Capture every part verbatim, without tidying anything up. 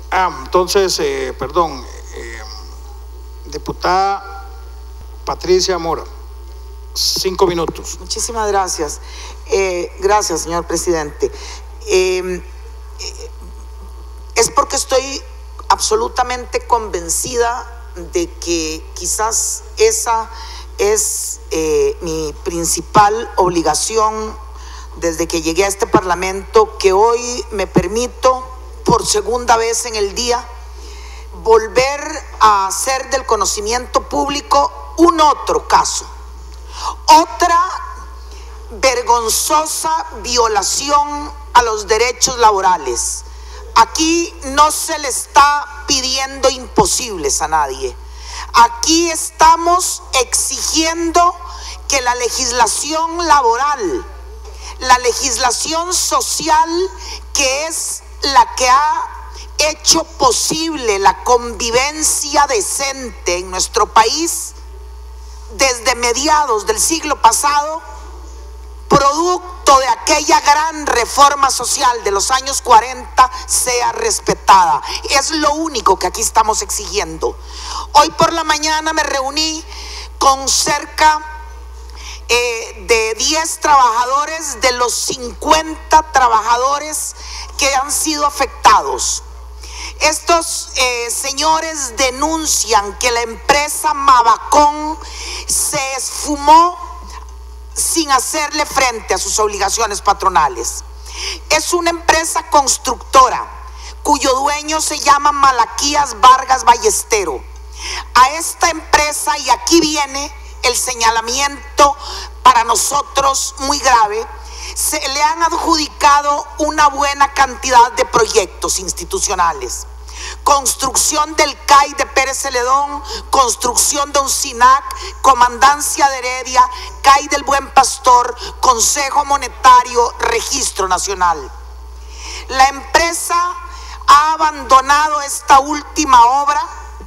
Ah, entonces, eh, perdón, eh, diputada Patricia Mora, cinco minutos. Muchísimas gracias. Eh, gracias, señor presidente. Eh, eh, es porque estoy absolutamente convencida de que quizás esa es eh, mi principal obligación desde que llegué a este Parlamento, que hoy me permito por segunda vez en el día volver a hacer del conocimiento público un otro caso, otra vergonzosa violación a los derechos laborales. Aquí no se le está pidiendo imposibles a nadie. Aquí estamos exigiendo que la legislación laboral, la legislación social, que es la que ha hecho posible la convivencia decente en nuestro país desde mediados del siglo pasado, producto de aquella gran reforma social de los años cuarenta, sea respetada. Es lo único que aquí estamos exigiendo. Hoy por la mañana me reuní con cerca eh, de diez trabajadores de los cincuenta trabajadores que han sido afectados. Estos eh, señores denuncian que la empresa Mavacón se esfumó sin hacerle frente a sus obligaciones patronales. Es una empresa constructora cuyo dueño se llama Malaquías Vargas Ballestero. A esta empresa, y aquí viene el señalamiento para nosotros muy grave, se le han adjudicado una buena cantidad de proyectos institucionales: construcción del C A I de Pérez Celedón, construcción de un S I N A C, Comandancia de Heredia, C A I del Buen Pastor, Consejo Monetario, Registro Nacional. La empresa ha abandonado esta última obra,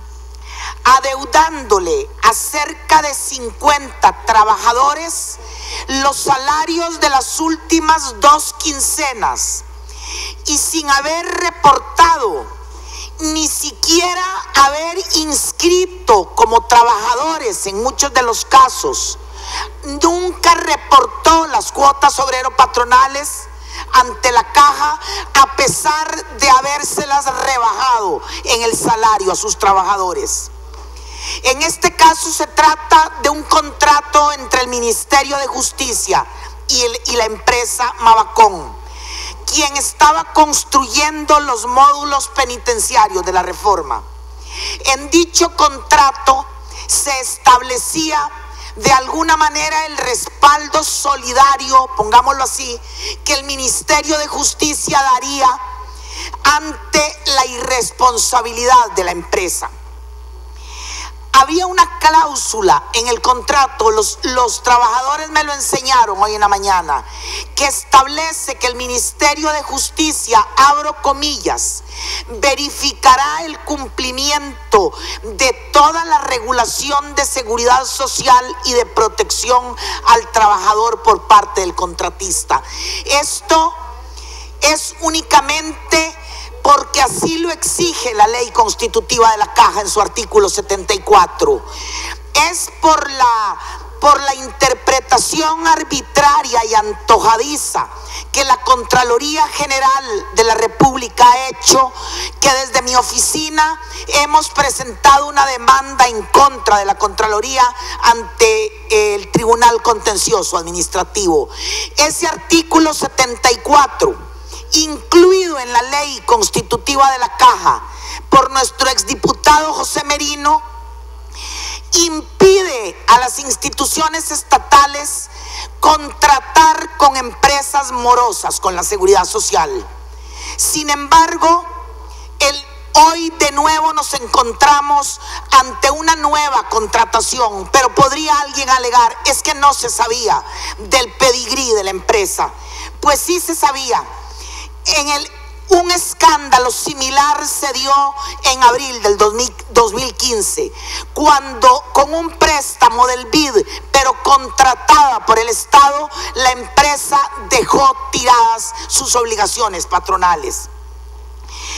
adeudándole a cerca de cincuenta trabajadores los salarios de las últimas dos quincenas, y sin haber reportado, ni siquiera haber inscrito como trabajadores en muchos de los casos. Nunca reportó las cuotas obrero-patronales ante la caja, a pesar de habérselas rebajado en el salario a sus trabajadores. En este caso se trata de un contrato entre el Ministerio de Justicia y, el, y la empresa Mavacón, quien estaba construyendo los módulos penitenciarios de la reforma. En dicho contrato se establecía de alguna manera el respaldo solidario, pongámoslo así, que el Ministerio de Justicia daría ante la irresponsabilidad de la empresa. Había una cláusula en el contrato, los, los trabajadores me lo enseñaron hoy en la mañana, que establece que el Ministerio de Justicia, abro comillas, verificará el cumplimiento de toda la regulación de seguridad social y de protección al trabajador por parte del contratista. Esto es únicamente porque así lo exige la ley constitutiva de la Caja en su artículo setenta y cuatro. Es por la, por la interpretación arbitraria y antojadiza que la Contraloría General de la República ha hecho, que desde mi oficina hemos presentado una demanda en contra de la Contraloría ante el Tribunal Contencioso Administrativo. Ese artículo setenta y cuatro, incluido en la ley constitutiva de la Caja por nuestro exdiputado José Merino, impide a las instituciones estatales contratar con empresas morosas con la seguridad social. Sin embargo, el, hoy de nuevo nos encontramos ante una nueva contratación, pero podría alguien alegar, es que no se sabía del pedigrí de la empresa. Pues sí se sabía. En el, un escándalo similar se dio en abril del dos mil quince, cuando con un préstamo del B I D, pero contratada por el Estado, la empresa dejó tiradas sus obligaciones patronales.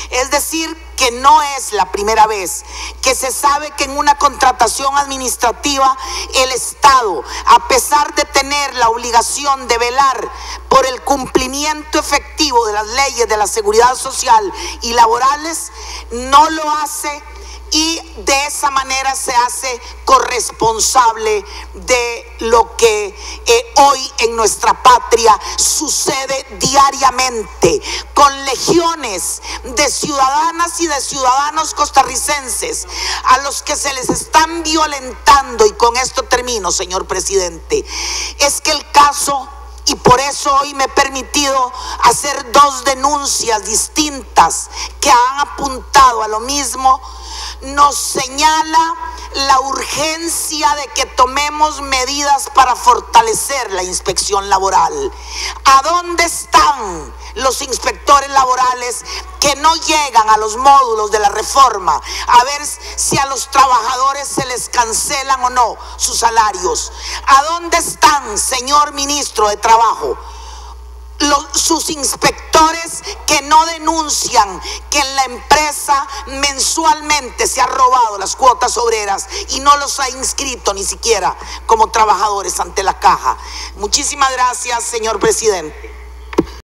Es decir, que no es la primera vez que se sabe que en una contratación administrativa el Estado, a pesar de tener la obligación de velar por el cumplimiento efectivo de las leyes de la seguridad social y laborales, no lo hace, y de esa manera se hace corresponsable de lo que eh, hoy en nuestra patria sucede diariamente con legiones de ciudadanas y de ciudadanos costarricenses a los que se les están violentando. Y con esto termino, señor presidente. Es que el caso, y por eso hoy me he permitido hacer dos denuncias distintas que han apuntado a lo mismo, nos señala la urgencia de que tomemos medidas para fortalecer la inspección laboral. ¿A dónde están los inspectores laborales que no llegan a los módulos de la reforma a ver si a los trabajadores se les cancelan o no sus salarios? ¿A dónde están, señor ministro de Trabajo, Los, sus inspectores que no denuncian que en la empresa mensualmente se ha robado las cuotas obreras y no los ha inscrito ni siquiera como trabajadores ante la caja? Muchísimas gracias, señor presidente.